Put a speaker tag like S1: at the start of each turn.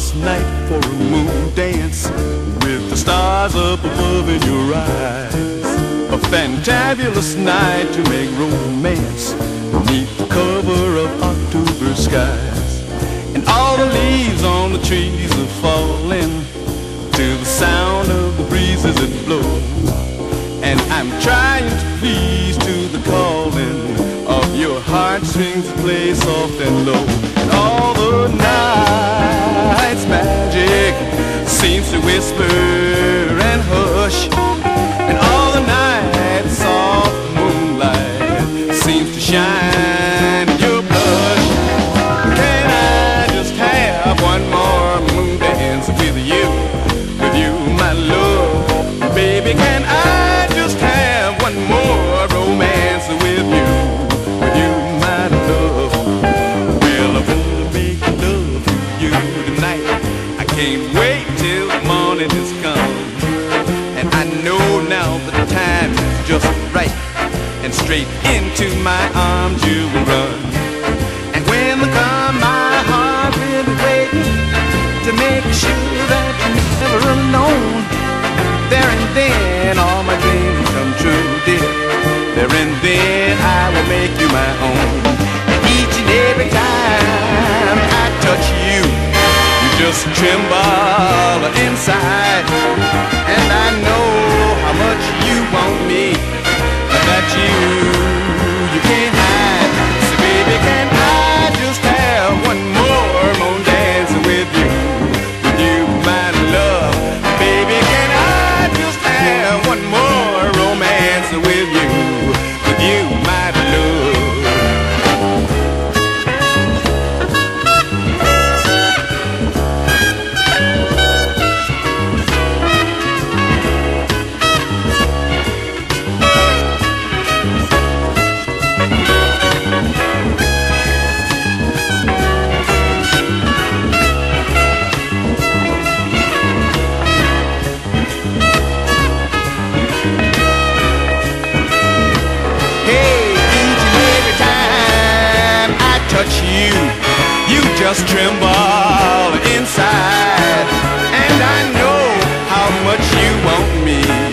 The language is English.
S1: marvelous night for a moon dance with the stars up above in your eyes. A fantabulous night to make romance beneath the cover of October skies. And all the leaves on the trees are falling to the sound of the breezes that blow. And I'm trying to please to the calling of your heartstrings that play soft and low. And all the night's magic seems to whisper and hush. And all the night's soft moonlight seems to shine in your blush. Can I just have one more moon dance with you my love? Baby, can I just have one more romance with you my love? Well, I wanna make love to you tonight. I can't wait till the morning has come. And I know now that the time is just right, and straight into my arms you will run. And when they come, my heart will be waiting to make sure that you're never alone. There and then all my dreams come true, dear. There and then I will make you my own. And each and every time I touch you, you just tremble inside. And I know how much you want me, that you can't hide. So baby, can I just have one more moon dance with you my love? Baby, can I just have one more romance with you my love? Touch you, you just tremble inside. And I know how much you want me.